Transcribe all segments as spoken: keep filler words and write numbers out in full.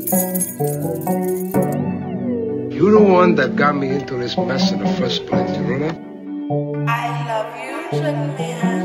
You're the one that got me into this mess in the first place, you know that? I love you, Jagmeet.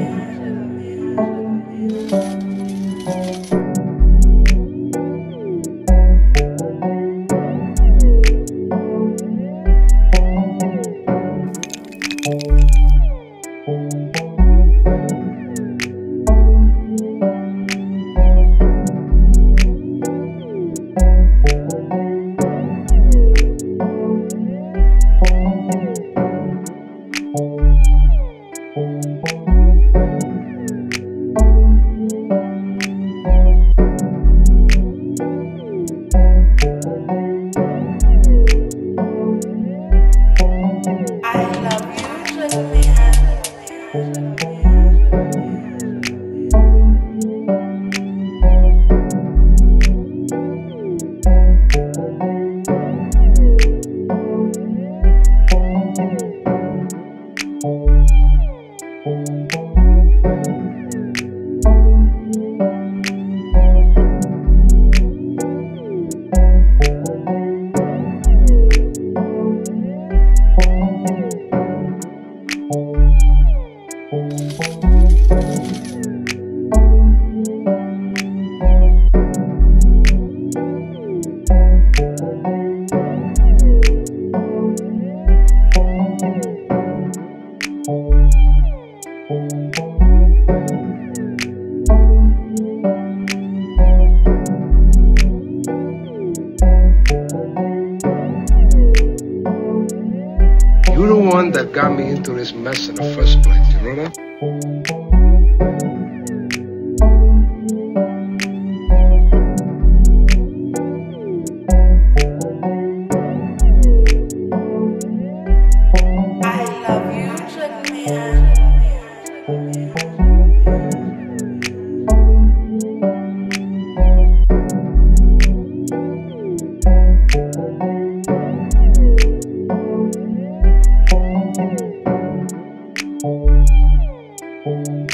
You're the one that got me into this mess in the first place, you know that? I love you, Jagmeet. Thank you.